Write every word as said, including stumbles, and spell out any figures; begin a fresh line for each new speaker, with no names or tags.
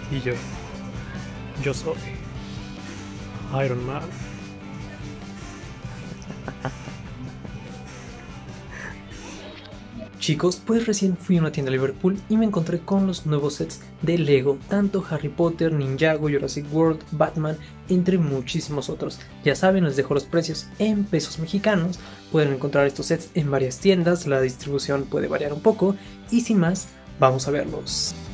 Y yo, yo soy Iron Man. Chicos, pues recién fui a una tienda de Liverpool y me encontré con los nuevos sets de Lego, tanto Harry Potter, Ninjago, Jurassic World, Batman, entre muchísimos otros. Ya saben, les dejo los precios en pesos mexicanos, pueden encontrar estos sets en varias tiendas, la distribución puede variar un poco y sin más, vamos a verlos.